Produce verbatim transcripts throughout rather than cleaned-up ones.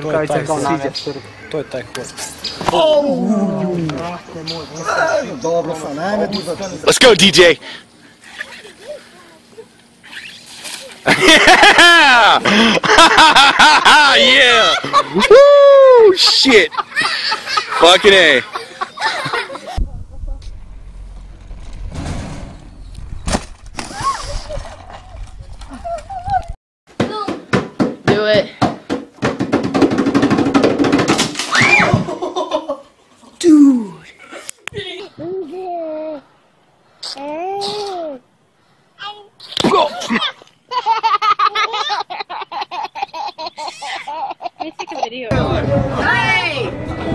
rukavice kao namjer. To je taj hod. Dobro sam, ne me tu. Let's go, D J! Yeah! Yeah! Woo! Shit! Fucking A. Do it. Dude! Go! Let's take a video. Hey!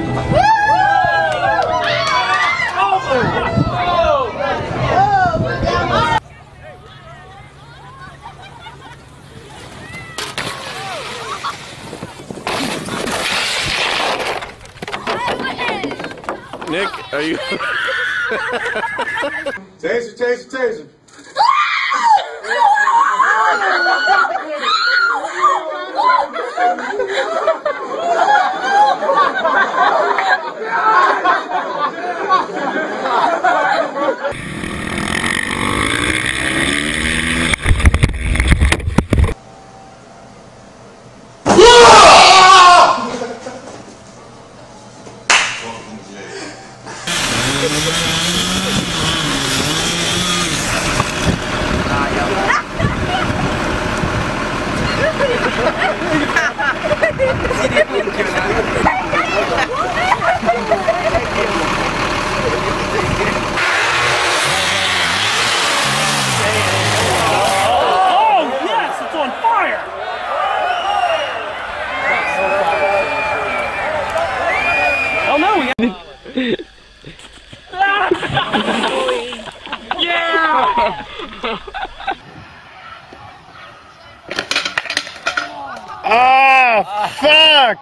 Nick, are you? Taser, taser, taser. Ah, fuck!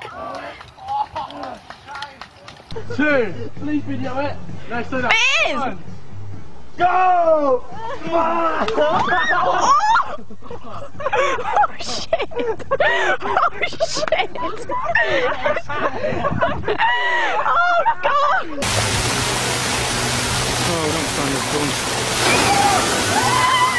Two. Please video it. No, so that. One. Go! Oh shit! Oh shit! Oh god! Oh, don't find this gun.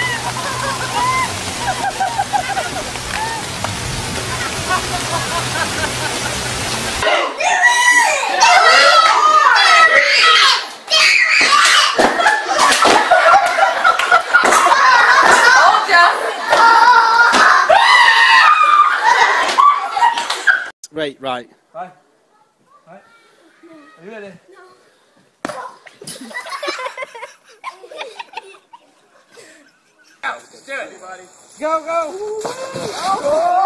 Right, right. Right. Right. Are you ready? Go, let's do it, buddy. Go, go! Oh!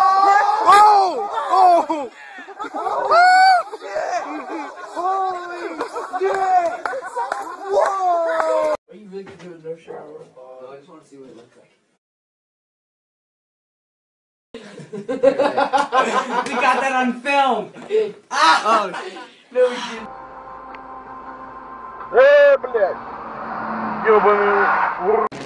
Oh! Oh! Holy shit! Whoa! Are you really gonna do it no shower? No, I just want to see what it looks like. We got that on film! Ah! Oh, no, we didn't. Э, блядь! Ёбаный...